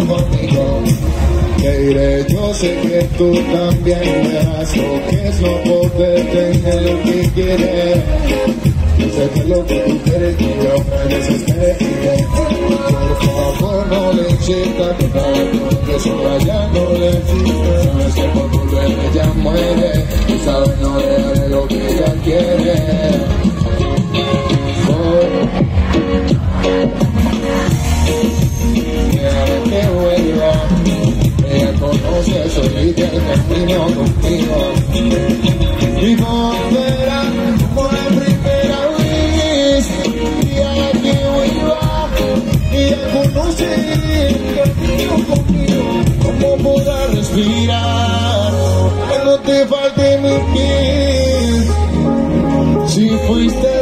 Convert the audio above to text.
conmigo. Te diré, yo sé que tú también verás lo que es no poder tener lo que quieres. Yo sé que lo que tú quieres que yo me desespere. Por favor no le insistas, que no, que eso allá no le insistas. Sabes que por volver ella muere, y sabes no le haré lo que ella quiere. Déjame que vuelva, ella conoce solita el camino conmigo. Y volverá como la primera vez, y a que vuelva, ella conoce el camino conmigo. Cómo podrá respirar, que no te falte mi piel, si fuiste